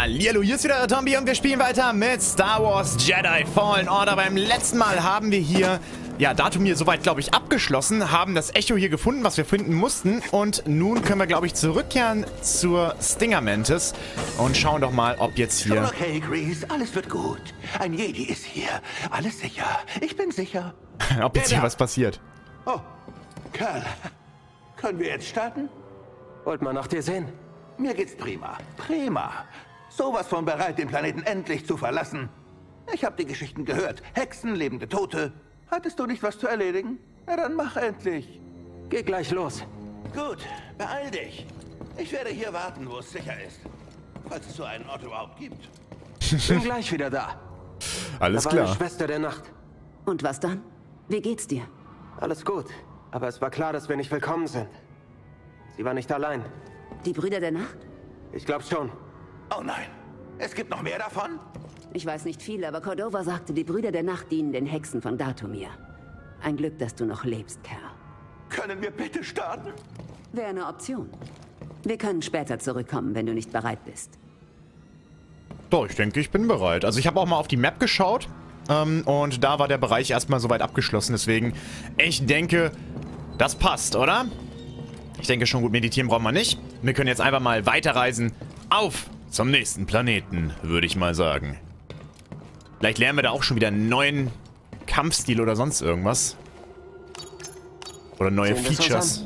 Hallihallo, hier ist wieder der Tombi und wir spielen weiter mit Star Wars Jedi Fallen Order. Beim letzten Mal haben wir hier, ja, Dathomir soweit, glaube ich, abgeschlossen, haben das Echo hier gefunden, was wir finden mussten. Und nun können wir, glaube ich, zurückkehren zur Stinger Mantis und schauen doch mal, ob jetzt hier... Schon okay, Grease, alles wird gut. Ein Jedi ist hier. Alles sicher. Ich bin sicher. ob jetzt hier was passiert. Oh, Kerl. Können wir jetzt starten? Wollt mal nach dir sehen? Mir geht's prima. Prima. Sowas von bereit, den Planeten endlich zu verlassen. Ich habe die Geschichten gehört. Hexen, lebende Tote. Hattest du nicht was zu erledigen? Na dann mach endlich. Geh gleich los. Gut, beeil dich. Ich werde hier warten, wo es sicher ist. Falls es so einen Ort überhaupt gibt. Bin gleich wieder da. Alles Da war eine klar. Schwester der Nacht. Und was dann? Wie geht's dir? Alles gut. Aber es war klar, dass wir nicht willkommen sind. Sie war nicht allein. Die Brüder der Nacht? Ich glaub schon. Oh nein. Es gibt noch mehr davon? Ich weiß nicht viel, aber Cordova sagte, die Brüder der Nacht dienen den Hexen von Dathomir. Ein Glück, dass du noch lebst, Kerl. Können wir bitte starten? Wäre eine Option. Wir können später zurückkommen, wenn du nicht bereit bist. Doch, ich denke, ich bin bereit. Also ich habe auch mal auf die Map geschaut und da war der Bereich erstmal soweit abgeschlossen. Deswegen, ich denke, das passt, oder? Ich denke schon, gut, meditieren brauchen wir nicht. Wir können jetzt einfach mal weiterreisen auf zum nächsten Planeten, würde ich mal sagen. Vielleicht lernen wir da auch schon wieder einen neuen Kampfstil oder sonst irgendwas. Oder neue Sehen wir es uns Features.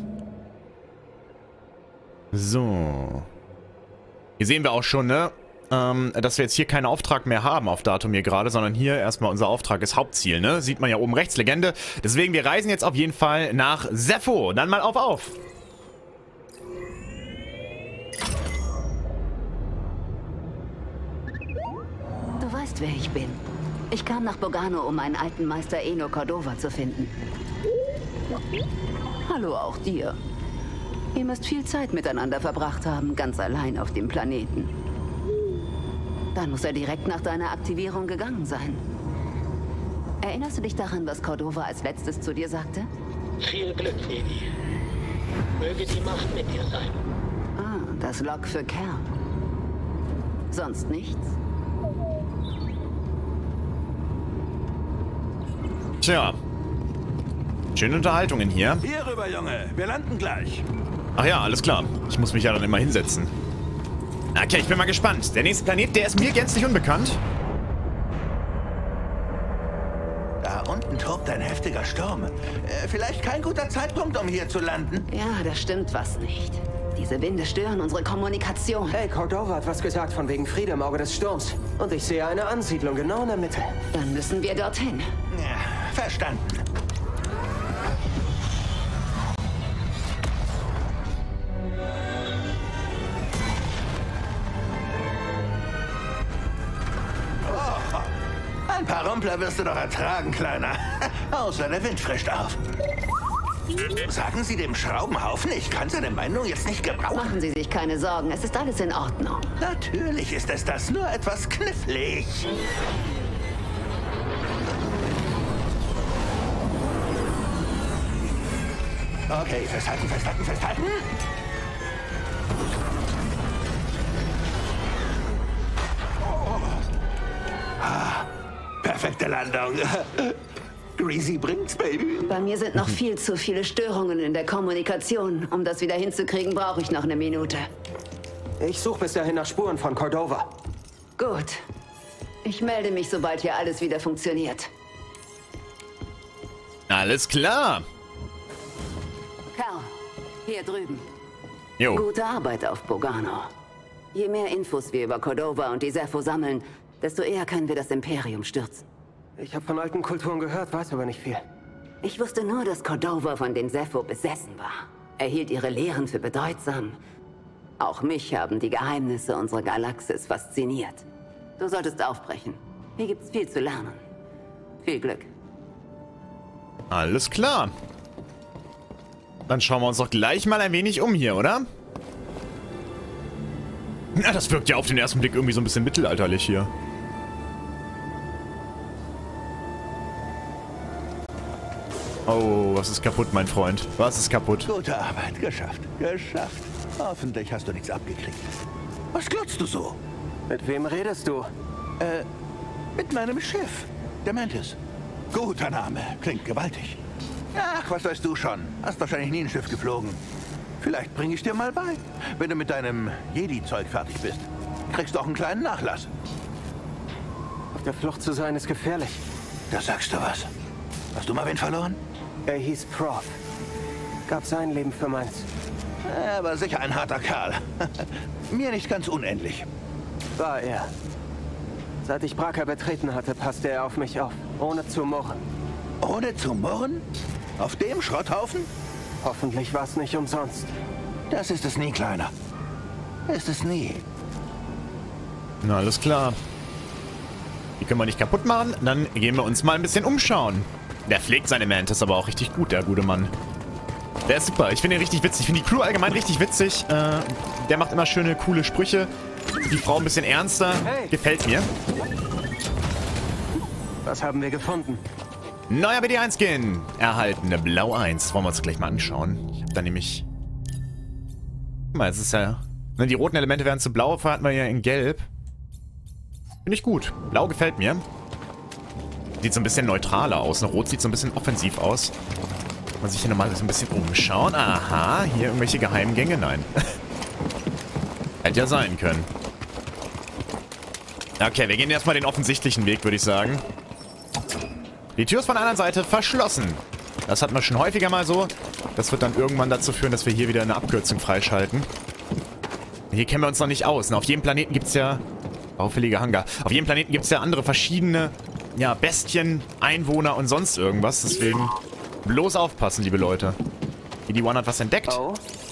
So. Hier sehen wir auch schon, ne? Dass wir jetzt hier keinen Auftrag mehr haben auf Dathomir gerade, sondern hier erstmal unser Auftrag ist Hauptziel, ne? Sieht man ja oben rechts, Legende. Deswegen, wir reisen jetzt auf jeden Fall nach Zeffo. Dann mal auf. Du weißt, wer ich bin. Ich kam nach Bogano, um meinen alten Meister Eno Cordova zu finden. Hallo auch dir. Ihr müsst viel Zeit miteinander verbracht haben, ganz allein auf dem Planeten. Dann muss er direkt nach deiner Aktivierung gegangen sein. Erinnerst du dich daran, was Cordova als letztes zu dir sagte? Viel Glück, Lady. Möge die Macht mit dir sein. Ah, das Log für Kerl. Sonst nichts? Tja. Schöne Unterhaltungen hier. Hier rüber, Junge. Wir landen gleich. Ach ja, alles klar. Ich muss mich ja dann immer hinsetzen. Okay, ich bin mal gespannt. Der nächste Planet, der ist mir gänzlich unbekannt. Da unten tobt ein heftiger Sturm. Vielleicht kein guter Zeitpunkt, um hier zu landen. Ja, da stimmt was nicht. Diese Winde stören unsere Kommunikation. Hey, Cordova hat was gesagt von wegen Friede im Auge des Sturms. Und ich sehe eine Ansiedlung genau in der Mitte. Dann müssen wir dorthin. Ja, verstanden. Ein paar Rumpler wirst du doch ertragen, Kleiner. Außer der Wind frischt auf. Sagen Sie dem Schraubenhaufen, ich kann seine Meinung jetzt nicht gebrauchen. Machen Sie sich keine Sorgen, es ist alles in Ordnung. Natürlich ist es das, nur etwas knifflig. Okay, festhalten, festhalten, festhalten. Perfekte Landung. Greasy bringt's, Baby. Bei mir sind noch viel zu viele Störungen in der Kommunikation. Um das wieder hinzukriegen, brauche ich noch eine Minute. Ich suche bis dahin nach Spuren von Cordova. Gut. Ich melde mich, sobald hier alles wieder funktioniert. Alles klar. Kerl, hier drüben. Jo. Gute Arbeit auf Bogano. Je mehr Infos wir über Cordova und die Zeffo sammeln, desto eher können wir das Imperium stürzen. Ich habe von alten Kulturen gehört, weiß aber nicht viel. Ich wusste nur, dass Cordova von den Zeffo besessen war. Er hielt ihre Lehren für bedeutsam. Auch mich haben die Geheimnisse unserer Galaxis fasziniert. Du solltest aufbrechen. Hier gibt's viel zu lernen. Viel Glück. Alles klar. Dann schauen wir uns doch gleich mal ein wenig um hier, oder? Na, das wirkt ja auf den ersten Blick irgendwie so ein bisschen mittelalterlich hier. Oh, was ist kaputt, mein Freund? Was ist kaputt? Gute Arbeit, geschafft, geschafft. Hoffentlich hast du nichts abgekriegt. Was glotzt du so? Mit wem redest du? Mit meinem Chef, der Mantis. Guter Name, klingt gewaltig. Ach, was weißt du schon? Hast wahrscheinlich nie ein Schiff geflogen. Vielleicht bringe ich dir mal bei. Wenn du mit deinem Jedi-Zeug fertig bist, kriegst du auch einen kleinen Nachlass. Auf der Flucht zu sein ist gefährlich. Da sagst du was. Hast du mal wen verloren? Er hieß Prof. Gab sein Leben für meins. Er war sicher ein harter Kerl. Mir nicht ganz unähnlich. War er. Seit ich Bracca betreten hatte, passte er auf mich auf. Ohne zu murren. Ohne zu murren? Auf dem Schrotthaufen? Hoffentlich war es nicht umsonst. Das ist es nie, Kleiner. Ist es nie. Na, alles klar. Die können wir nicht kaputt machen. Dann gehen wir uns mal ein bisschen umschauen. Der pflegt seine Mantis aber auch richtig gut, der gute Mann. Der ist super. Ich finde ihn richtig witzig. Ich finde die Crew allgemein richtig witzig. Der macht immer schöne, coole Sprüche. Die Frau ein bisschen ernster. Hey. Gefällt mir. Was haben wir gefunden? Neuer BD1-Skin. Erhaltene Blau 1. Wollen wir uns gleich mal anschauen. Ich habe da nämlich... Guck mal, es ist ja... Ne, die roten Elemente werden zu blau. Vorher hatten wir ja in gelb. Finde ich gut. Blau gefällt mir. Sieht so ein bisschen neutraler aus. Ne? Rot sieht so ein bisschen offensiv aus. Mal sich hier nochmal so ein bisschen umschauen. Aha, hier irgendwelche Geheimgänge? Nein. Hätte ja sein können. Okay, wir gehen erstmal den offensichtlichen Weg, würde ich sagen. Die Tür ist von der anderen Seite verschlossen. Das hatten wir schon häufiger mal so. Das wird dann irgendwann dazu führen, dass wir hier wieder eine Abkürzung freischalten. Hier kennen wir uns noch nicht aus. Und auf jedem Planeten gibt es ja... Baufällige Hangar. Auf jedem Planeten gibt es ja andere verschiedene... Ja, Bestien, Einwohner und sonst irgendwas. Deswegen bloß aufpassen, liebe Leute. BD1 hat was entdeckt. Oh.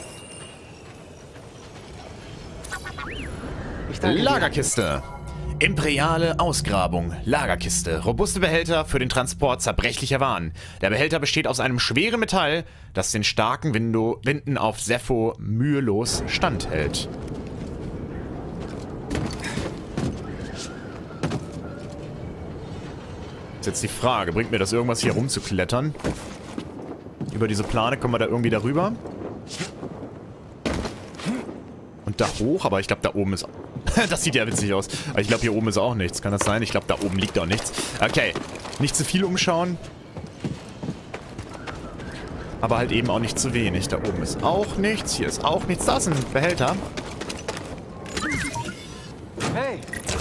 Ich danke dir. Lagerkiste. Imperiale Ausgrabung. Lagerkiste. Robuste Behälter für den Transport zerbrechlicher Waren. Der Behälter besteht aus einem schweren Metall, das den starken Winden auf Zeffo mühelos standhält. Ist jetzt die Frage, bringt mir das irgendwas hier rumzuklettern? Über diese Plane kommen wir da irgendwie darüber. Und da hoch, aber ich glaube da oben ist... Das sieht ja witzig aus. Aber ich glaube hier oben ist auch nichts. Kann das sein? Ich glaube da oben liegt auch nichts. Okay, nicht zu viel umschauen. Aber halt eben auch nicht zu wenig. Da oben ist auch nichts. Hier ist auch nichts. Da ist ein Behälter. Hey!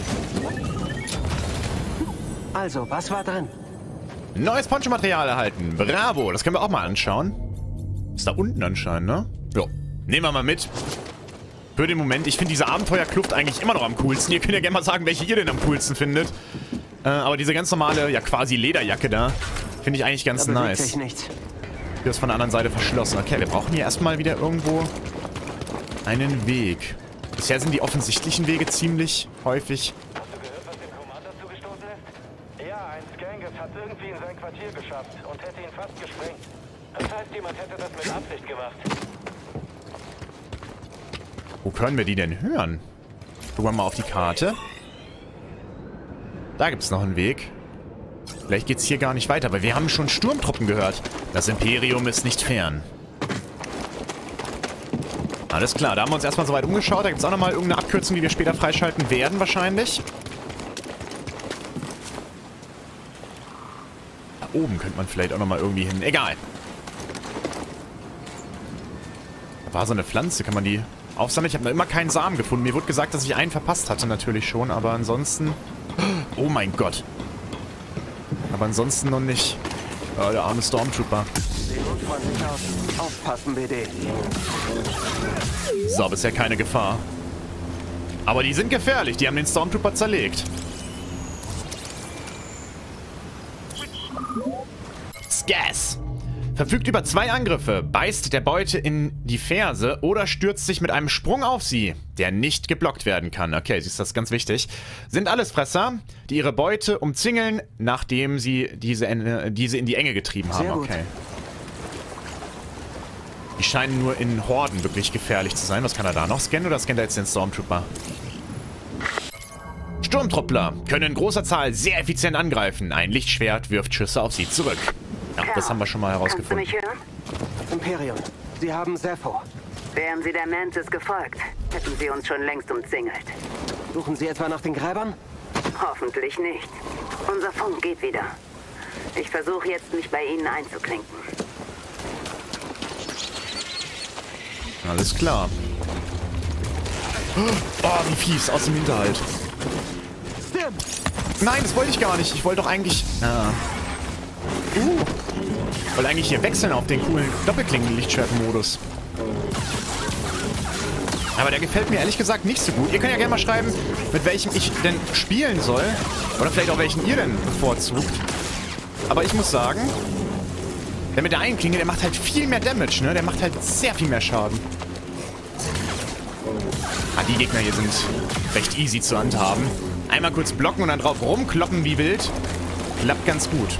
Also, was war drin? Neues Poncho-Material erhalten. Bravo, das können wir auch mal anschauen. Ist da unten anscheinend, ne? Ja, nehmen wir mal mit. Für den Moment. Ich finde diese Abenteuerkluft eigentlich immer noch am coolsten. Ihr könnt ja gerne mal sagen, welche ihr denn am coolsten findet. Aber diese ganz normale, ja quasi Lederjacke da, finde ich eigentlich ganz nice. Hier ist von der anderen Seite verschlossen. Okay, wir brauchen hier erstmal wieder irgendwo einen Weg. Bisher sind die offensichtlichen Wege ziemlich häufig. Hast du gehört, was dem Commander zugestoßen ist? Ja, ein Skangas hat irgendwie in sein Quartier geschafft und hätte ihn fast gesprengt. Das heißt, jemand hätte das mit Absicht gemacht. Wo können wir die denn hören? Gucken wir mal auf die Karte. Da gibt es noch einen Weg. Vielleicht geht es hier gar nicht weiter, weil wir haben schon Sturmtruppen gehört. Das Imperium ist nicht fern. Alles klar, da haben wir uns erstmal soweit umgeschaut. Da gibt es auch nochmal irgendeine Abkürzung, die wir später freischalten werden wahrscheinlich. Da oben könnte man vielleicht auch nochmal irgendwie hin. Egal. Da war so eine Pflanze, kann man die aufsammeln? Ich habe noch immer keinen Samen gefunden. Mir wurde gesagt, dass ich einen verpasst hatte natürlich schon, aber ansonsten... Oh mein Gott. Aber ansonsten noch nicht. Oh, der arme Stormtrooper. Sehen unfreundlich aus. Aufpassen, BD. So, bisher keine Gefahr. Aber die sind gefährlich. Die haben den Stormtrooper zerlegt. Sgas. Verfügt über 2 Angriffe, beißt der Beute in die Ferse oder stürzt sich mit einem Sprung auf sie, der nicht geblockt werden kann. Okay, das ist ganz wichtig. Sind Allesfresser, die ihre Beute umzingeln, nachdem sie diese in die Enge getrieben haben. Okay. Die scheinen nur in Horden wirklich gefährlich zu sein. Was kann er da noch scannen oder scannt er jetzt den Stormtrooper? Sturmtruppler können in großer Zahl sehr effizient angreifen. Ein Lichtschwert wirft Schüsse auf sie zurück. Ja, das haben wir schon mal herausgefunden. Kannst du mich hören? Imperium, Sie haben Zeffo. Wären Sie der Mantis gefolgt, hätten Sie uns schon längst umzingelt. Suchen Sie etwa nach den Gräbern? Hoffentlich nicht. Unser Funk geht wieder. Ich versuche jetzt, mich bei Ihnen einzuklinken. Alles klar. Oh, wie fies, aus dem Hinterhalt. Nein, das wollte ich gar nicht. Ich wollte doch eigentlich... Ich wollte eigentlich hier wechseln auf den coolen Doppelklingen-Lichtschwertmodus. Aber der gefällt mir ehrlich gesagt nicht so gut. Ihr könnt ja gerne mal schreiben, mit welchem ich denn spielen soll. Oder vielleicht auch welchen ihr denn bevorzugt. Aber ich muss sagen, der mit der einen Klinge, der macht halt viel mehr Damage, ne? Der macht halt sehr viel mehr Schaden. Die Gegner hier sind recht easy zu handhaben. Einmal kurz blocken und dann drauf rumkloppen wie wild. Klappt ganz gut.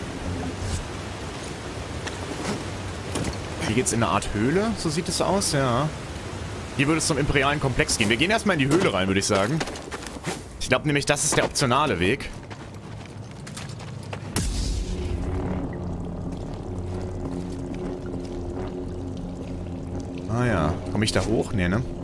Hier geht's in eine Art Höhle, so sieht es aus, ja. Hier würde es zum imperialen Komplex gehen. Wir gehen erstmal in die Höhle rein, würde ich sagen. Ich glaube nämlich, das ist der optionale Weg. Ah ja, komme ich da hoch? Nee, ne?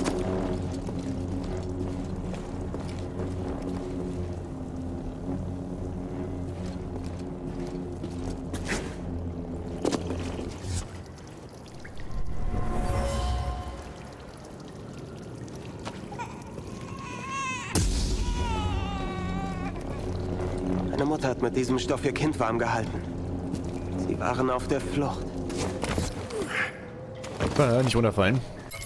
Meine Mutter hat mit diesem Stoff ihr Kind warm gehalten. Sie waren auf der Flucht. Nicht runterfallen.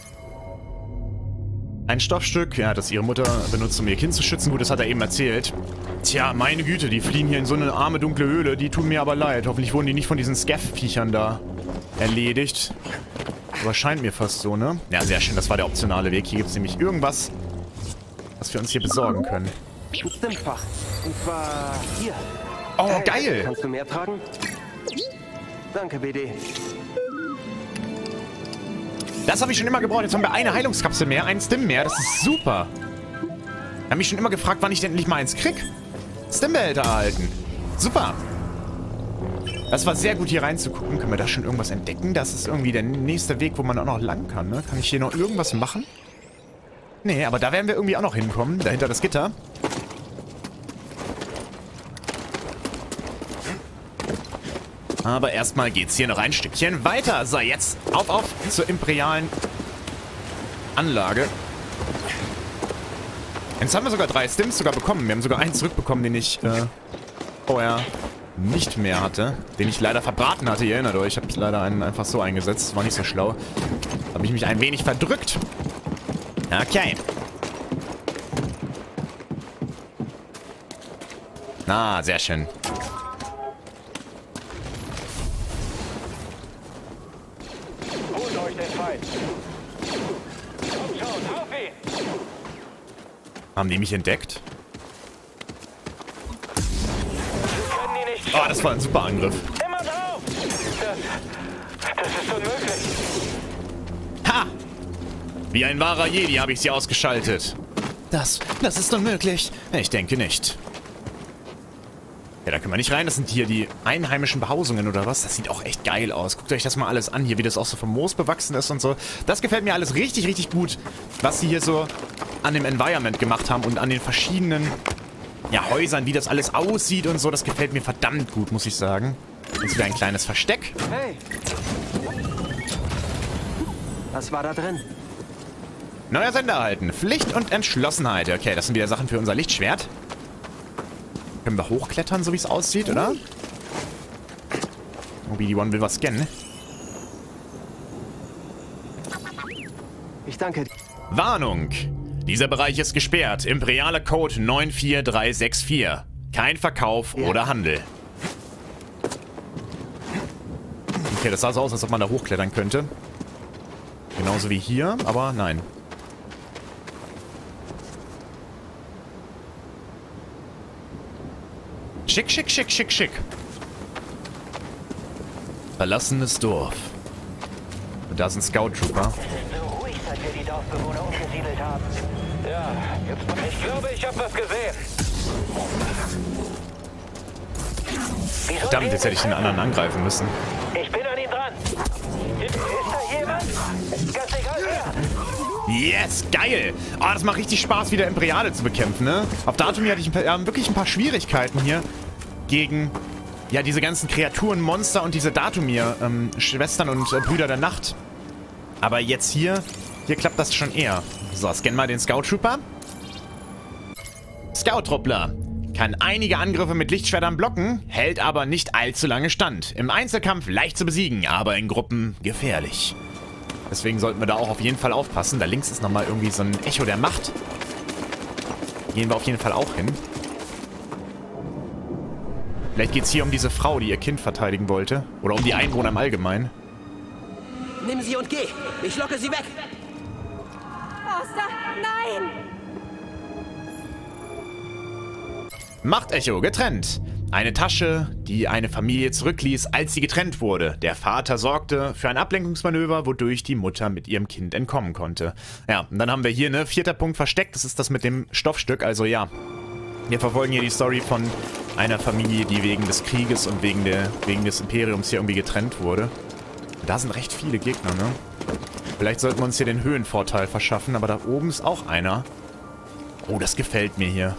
Ein Stoffstück, ja, das ihre Mutter benutzt, um ihr Kind zu schützen. Gut, das hat er eben erzählt. Tja, meine Güte, die fliehen hier in so eine arme, dunkle Höhle. Die tun mir aber leid. Hoffentlich wurden die nicht von diesen Scav-Viechern da erledigt. Aber scheint mir fast so, ne? Ja, sehr schön. Das war der optionale Weg. Hier gibt es nämlich irgendwas, was wir uns hier besorgen können. Ein Stimmfach. Und zwar hier. Oh, Hey, geil! Kannst du mehr tragen? Danke, BD. Das habe ich schon immer gebraucht. Jetzt haben wir eine Heilungskapsel mehr, einen Stim mehr. Das ist super. Ich habe mich schon immer gefragt, wann ich denn endlich mal eins krieg. Stimbehälter erhalten. Super. Das war sehr gut, hier reinzugucken. Können wir da schon irgendwas entdecken? Das ist irgendwie der nächste Weg, wo man auch noch lang kann, ne? Kann ich hier noch irgendwas machen? Nee, aber da werden wir irgendwie auch noch hinkommen. Dahinter das Gitter. Aber erstmal geht's hier noch ein Stückchen weiter. So, jetzt auf zur imperialen Anlage. Jetzt haben wir sogar 3 Stims sogar bekommen. Wir haben sogar einen zurückbekommen, den ich vorher nicht mehr hatte. Den ich leider verbraten hatte, ihr erinnert euch. Ich habe leider einen einfach so eingesetzt. Das war nicht so schlau. Da habe ich mich ein wenig verdrückt. Okay. Ah, sehr schön. Holt euch den Feind. Kommt schon, auf ihn! Haben die mich entdeckt? Wir können die nicht Oh, das war ein super Angriff. immer drauf! Das ist unmöglich. Ha! Wie ein wahrer Jedi habe ich sie ausgeschaltet. Das ist unmöglich. Ich denke nicht. Ja, da können wir nicht rein. Das sind hier die einheimischen Behausungen oder was? Das sieht auch echt geil aus. Guckt euch das mal alles an hier, wie das auch so vom Moos bewachsen ist und so. Das gefällt mir alles richtig, richtig gut, was sie hier so an dem Environment gemacht haben und an den verschiedenen Häusern, wie das alles aussieht und so. Das gefällt mir verdammt gut, muss ich sagen. Jetzt wieder ein kleines Versteck. Hey! Was war da drin? Neuer Sender erhalten. Pflicht und Entschlossenheit. Okay, das sind wieder Sachen für unser Lichtschwert. Können wir hochklettern, so wie es aussieht, oder? Obi-Wan will was scannen. Ich danke dir. Warnung! Dieser Bereich ist gesperrt. Imperialer Code 94364. Kein Verkauf oder Handel. Okay, das sah so aus, als ob man da hochklettern könnte. Genauso wie hier, aber nein. Schick, schick, schick, schick, schick. Verlassenes Dorf. Und da sind Scout Trooper. So ruhig, seit wir die Dorfbewohner umgesiedelt haben. Ja, jetzt ich glaube, ich habe was gesehen. Verdammt, jetzt hätte ich den anderen angreifen müssen. Ich bin an ihn dran. Ist da jemand? Ganz egal wer. Yes, geil. Oh, das macht richtig Spaß, wieder Imperiale zu bekämpfen, ne? Auf Datumir hatte ich wirklich ein paar Schwierigkeiten hier gegen, ja, diese ganzen Kreaturen, Monster und diese Datumir, Schwestern und Brüder der Nacht. Aber jetzt hier klappt das schon eher. So, scannen mal den Scout Trooper. Scout-Truppler. Kann einige Angriffe mit Lichtschwertern blocken, hält aber nicht allzu lange stand. Im Einzelkampf leicht zu besiegen, aber in Gruppen gefährlich. Deswegen sollten wir da auch auf jeden Fall aufpassen. Da links ist nochmal irgendwie so ein Echo der Macht. Gehen wir auf jeden Fall auch hin. Vielleicht geht es hier um diese Frau, die ihr Kind verteidigen wollte. Oder um die Einwohner im Allgemeinen. Nimm sie und geh. Ich locke sie weg. Master, nein! Machtecho, getrennt. Eine Tasche, die eine Familie zurückließ, als sie getrennt wurde. Der Vater sorgte für ein Ablenkungsmanöver, wodurch die Mutter mit ihrem Kind entkommen konnte. Ja, und dann haben wir hier, ne, 4. Punkt versteckt. Das ist das mit dem Stoffstück. Also ja, wir verfolgen hier die Story von einer Familie, die wegen des Krieges und wegen des Imperiums hier irgendwie getrennt wurde. Da sind recht viele Gegner, ne? Vielleicht sollten wir uns hier den Höhenvorteil verschaffen, aber da oben ist auch einer. Oh, das gefällt mir hier.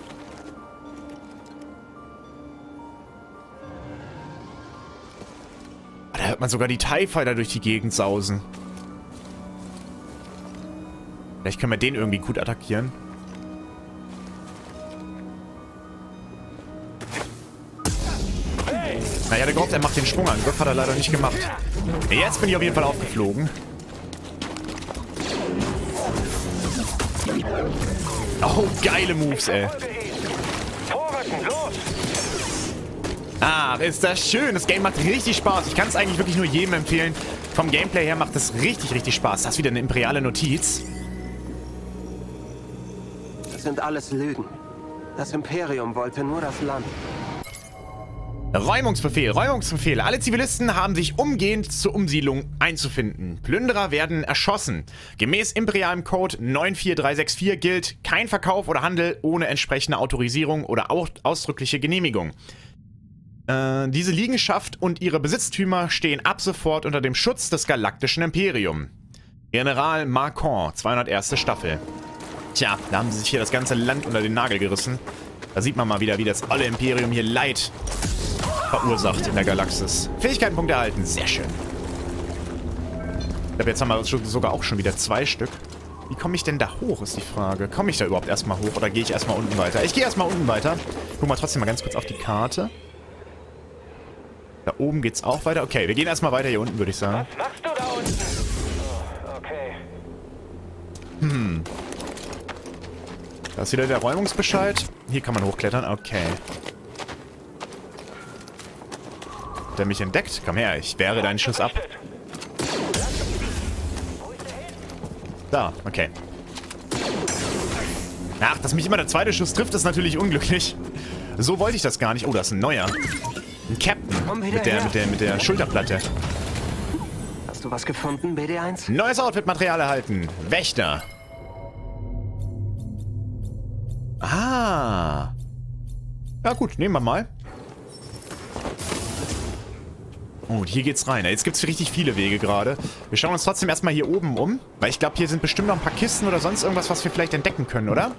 Da hört man sogar die TIE Fighter durch die Gegend sausen. Vielleicht können wir den irgendwie gut attackieren. Na, ich hatte gehofft, er macht den Schwungangriff. Hat er leider nicht gemacht. Jetzt bin ich auf jeden Fall aufgeflogen. Oh, geile Moves, ey. Ach, ist das schön. Das Game macht richtig Spaß. Ich kann es eigentlich wirklich nur jedem empfehlen. Vom Gameplay her macht es richtig, richtig Spaß. Das ist wieder eine imperiale Notiz. Das sind alles Lügen. Das Imperium wollte nur das Land. Räumungsbefehl, Räumungsbefehl. Alle Zivilisten haben sich umgehend zur Umsiedlung einzufinden. Plünderer werden erschossen. Gemäß imperialem Code 94364 gilt kein Verkauf oder Handel ohne entsprechende Autorisierung oder ausdrückliche Genehmigung. Diese Liegenschaft und ihre Besitztümer stehen ab sofort unter dem Schutz des Galaktischen Imperiums. General Marcon, 201. Staffel. Tja, da haben sie sich hier das ganze Land unter den Nagel gerissen. Da sieht man mal wieder, wie das alle Imperium hier Leid verursacht in der Galaxis. Fähigkeitenpunkt erhalten, sehr schön. Ich glaube, jetzt haben wir sogar auch schon wieder 2 Stück. Wie komme ich denn da hoch, ist die Frage. Komme ich da überhaupt erstmal hoch oder gehe ich erstmal unten weiter? Ich gehe erstmal unten weiter. Gucken wir trotzdem mal ganz kurz auf die Karte. Da oben geht's auch weiter. Okay, wir gehen erstmal weiter hier unten, würde ich sagen. Was machst du da unten? Oh, okay. Da ist wieder der Räumungsbescheid. Hier kann man hochklettern. Okay. Hat er mich entdeckt? Komm her, ich wehre deinen Schuss ab. Da, okay. Ach, dass mich immer der zweite Schuss trifft, ist natürlich unglücklich. So wollte ich das gar nicht. Oh, da ist ein neuer. Ein Captain mit der Schulterplatte. Hast du was gefunden, BD1? Neues Outfit-Material erhalten. Wächter. Ah. Ja gut, nehmen wir mal. Oh, hier geht's rein. Jetzt gibt's richtig viele Wege gerade. Wir schauen uns trotzdem erstmal hier oben um. Weil ich glaube, hier sind bestimmt noch ein paar Kisten oder sonst irgendwas, was wir vielleicht entdecken können, oder?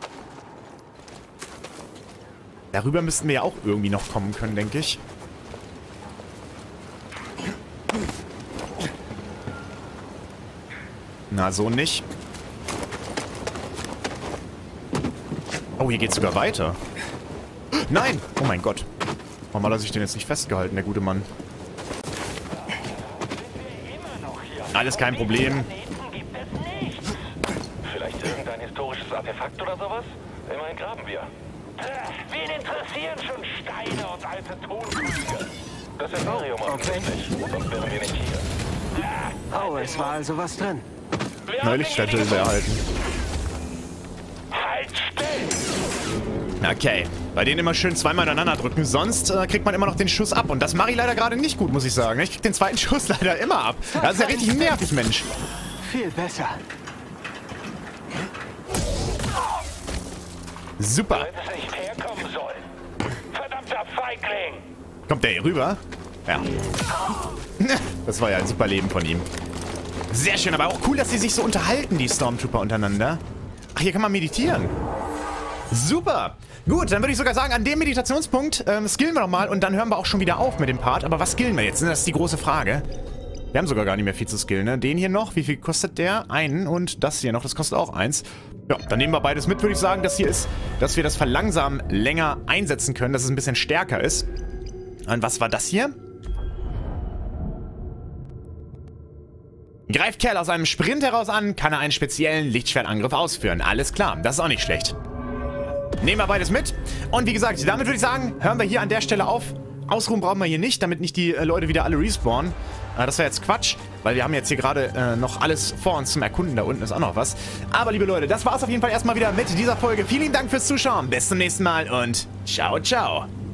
Darüber müssten wir ja auch irgendwie noch kommen können, denke ich. Na, so nicht. Oh, hier geht's sogar weiter. Nein! Oh mein Gott. Warum hat er sich denn jetzt nicht festgehalten, der gute Mann? Alles kein Problem. Vielleicht irgendein historisches Artefakt oder sowas? Immerhin graben wir. Wen interessieren schon Steine und alte Tonkrüge? Das Imperium offensichtlich. Sonst wären wir nicht hier. Oh, es war also was drin. Neulich Städte erhalten. Halt still! Okay. Bei denen immer schön zweimal aneinander drücken, sonst kriegt man immer noch den Schuss ab. Und das mache ich leider gerade nicht gut, muss ich sagen. Ich krieg den zweiten Schuss leider immer ab. Das ist ja richtig nervig, Mensch. Viel besser. Super. Hätte es nicht herkommen sollen. Verdammter Feigling! Kommt der hier rüber? Ja. Das war ja ein super Leben von ihm. Sehr schön, aber auch cool, dass sie sich so unterhalten, die Stormtrooper untereinander. Ach, hier kann man meditieren. Super. Gut, dann würde ich sogar sagen, an dem Meditationspunkt skillen wir nochmal und dann hören wir auch schon wieder auf mit dem Part. Aber was skillen wir jetzt? Das ist die große Frage. Wir haben sogar gar nicht mehr viel zu skillen, ne? Den hier noch, wie viel kostet der? Einen und das hier noch, das kostet auch 1. Ja, dann nehmen wir beides mit, würde ich sagen. Das hier ist, dass wir das Verlangsamen länger einsetzen können, dass es ein bisschen stärker ist. Und was war das hier? Greift Kerl aus einem Sprint heraus an, kann er einen speziellen Lichtschwertangriff ausführen. Alles klar, das ist auch nicht schlecht. Nehmen wir beides mit. Und wie gesagt, damit würde ich sagen, hören wir hier an der Stelle auf. Ausruhen brauchen wir hier nicht, damit nicht die Leute wieder alle respawnen. Das wäre jetzt Quatsch, weil wir haben jetzt hier gerade noch alles vor uns zum Erkunden. Da unten ist auch noch was. Aber liebe Leute, das war es auf jeden Fall erstmal wieder mit dieser Folge. Vielen Dank fürs Zuschauen. Bis zum nächsten Mal und ciao, ciao.